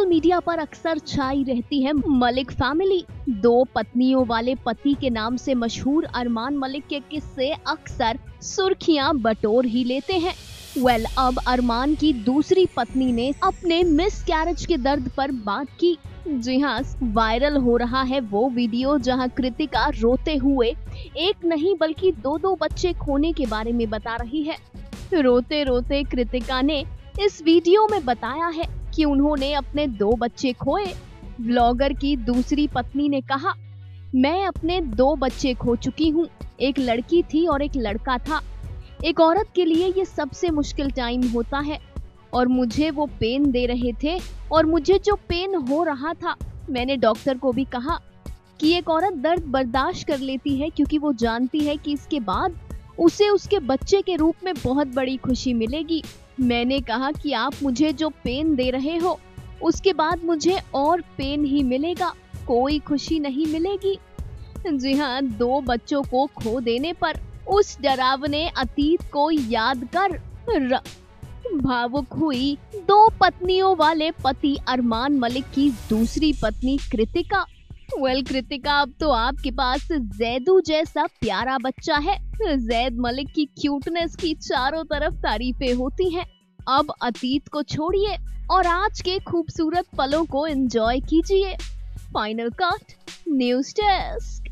Media पर अक्सर छाई रहती है मलिक फैमिली। दो पत्नियों वाले पति के नाम से मशहूर अरमान मलिक के किस्से अक्सर सुर्खियां बटोर ही लेते हैं। अब अरमान की दूसरी पत्नी ने अपने मिसकैरेज के दर्द पर बात की। जी हाँ, वायरल हो रहा है वो वीडियो जहां कृतिका रोते हुए एक नहीं बल्कि दो बच्चे खोने के बारे में बता रही है। रोते रोते कृतिका ने इस वीडियो में बताया है कि उन्होंने अपने 2 बच्चे खोए। ब्लॉगर की दूसरी पत्नी ने कहा, मैं अपने 2 बच्चे खो चुकी हूँ। एक लड़की थी और एक लड़का था। एक औरत के लिए ये सबसे मुश्किल टाइम होता है और मुझे वो पेन दे रहे थे और मुझे जो पेन हो रहा था, मैंने डॉक्टर को भी कहा कि एक औरत दर्द बर्दाश्त कर लेती है क्योंकि वो जानती है कि इसके बाद उसे उसके बच्चे के रूप में बहुत बड़ी खुशी मिलेगी। मैंने कहा कि आप मुझे जो पेन दे रहे हो उसके बाद मुझे और पेन ही मिलेगा, कोई खुशी नहीं मिलेगी। जी हाँ, 2 बच्चों को खो देने पर उस डरावने अतीत को याद कर भावुक हुई 2 पत्नियों वाले पति अरमान मलिक की दूसरी पत्नी कृतिका। कृतिका, अब तो आपके पास जैदू जैसा प्यारा बच्चा है। जैद मलिक की क्यूटनेस की चारों तरफ तारीफें होती हैं। अब अतीत को छोड़िए और आज के खूबसूरत पलों को एंजॉय कीजिए। Final Cut News desk.